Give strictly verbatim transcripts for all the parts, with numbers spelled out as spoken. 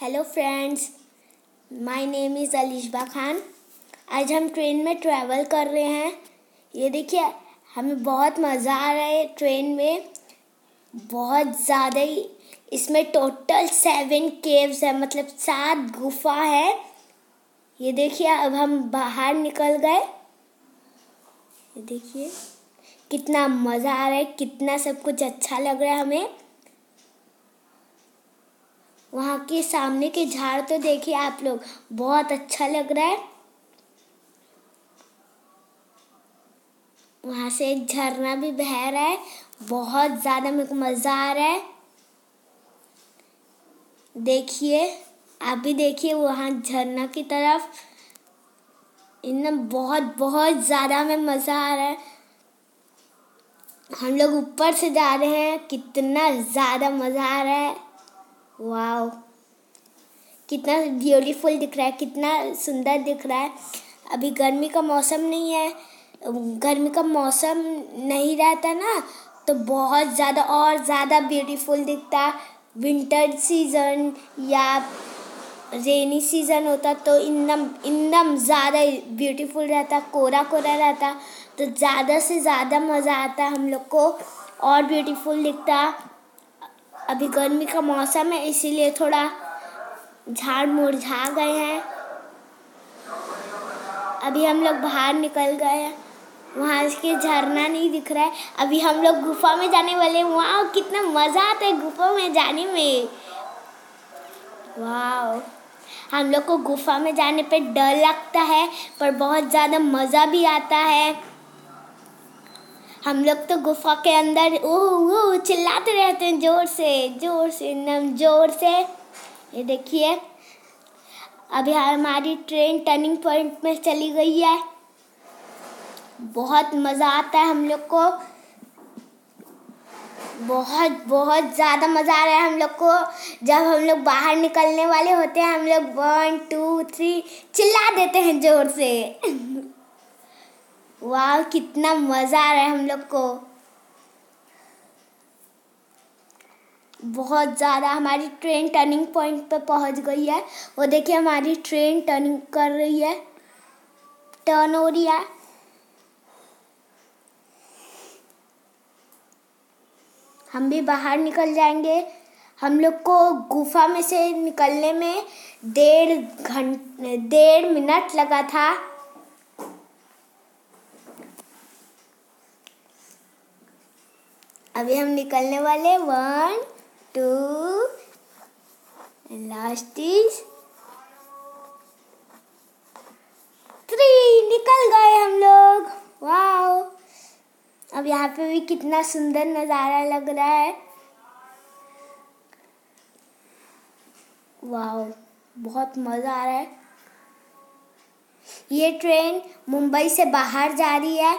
Hello friends, my name is Alishba Khan. आज हम train में ट्रैवल कर रहे हैं। ये देखिए, हमें बहुत मज़ा आ रहा है ट्रेन में, बहुत ज़्यादा ही। इसमें टोटल सेवन केव्स है, मतलब सात गुफा है। ये देखिए, अब हम बाहर निकल गए। ये देखिए कितना मज़ा आ रहा है, कितना सब कुछ अच्छा लग रहा है हमें। वहाँ के सामने के झाड़ तो देखिए आप लोग, बहुत अच्छा लग रहा है। वहाँ से एक झरना भी बह रहा है, बहुत ज़्यादा मेरे को मज़ा आ रहा है। देखिए, आप भी देखिए वहाँ झरना की तरफ। इनमें बहुत बहुत ज़्यादा हमें मज़ा आ रहा है। हम लोग ऊपर से जा रहे हैं, कितना ज़्यादा मज़ा आ रहा है। वाओ, कितना ब्यूटीफुल दिख रहा है, कितना सुंदर दिख रहा है। अभी गर्मी का मौसम नहीं है, गर्मी का मौसम नहीं रहता ना, तो बहुत ज़्यादा और ज़्यादा ब्यूटीफुल दिखता। विंटर सीज़न या रेनी सीज़न होता तो एकदम एकदम ज़्यादा ब्यूटीफुल रहता, कोरा कोरा रहता, तो ज़्यादा से ज़्यादा मज़ा आता हम लोग को, और ब्यूटीफुल दिखता। अभी गर्मी का मौसम है, इसीलिए थोड़ा झाड़ मुरझा गए हैं। अभी हम लोग बाहर निकल गए हैं, वहाँ के झरना नहीं दिख रहा है। अभी हम लोग गुफा में जाने वाले हैं। वाह, कितना मज़ा आता है गुफा में जाने में। वाह, हम लोग को गुफा में जाने पे डर लगता है, पर बहुत ज़्यादा मज़ा भी आता है। हम लोग तो गुफा के अंदर ओह ओह चिल्लाते रहते हैं, जोर से जोर से एकदम जोर से। ये देखिए, अभी हमारी ट्रेन टर्निंग पॉइंट में चली गई है। बहुत मज़ा आता है हम लोग को, बहुत बहुत ज़्यादा मज़ा आ रहा है हम लोग को। जब हम लोग बाहर निकलने वाले होते हैं, हम लोग वन टू थ्री चिल्ला देते हैं जोर से। वाह, कितना मज़ा आ रहा है हम लोग को, बहुत ज़्यादा। हमारी ट्रेन टर्निंग पॉइंट पे पहुंच गई है। वो देखिए, हमारी ट्रेन टर्निंग कर रही है, टर्न हो रही है। हम भी बाहर निकल जाएंगे। हम लोग को गुफा में से निकलने में डेढ़ घंटे डेढ़ मिनट लगा था। अभी हम निकलने वाले, one two last is three, निकल गए हम लोग। वाओ, अब यहाँ पे भी कितना सुंदर नज़ारा लग रहा है। वाओ, बहुत मज़ा आ रहा है। ये ट्रेन मुंबई से बाहर जा रही है।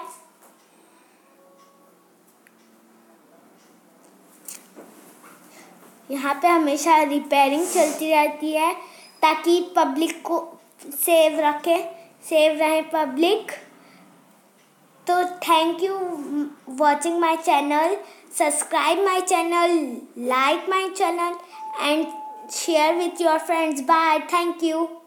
यहाँ पे हमेशा रिपेयरिंग चलती रहती है, ताकि पब्लिक को सेव रखे सेव रहे पब्लिक। तो thank you watching my channel, subscribe my channel, like my channel and share with your friends. Bye. Thank you.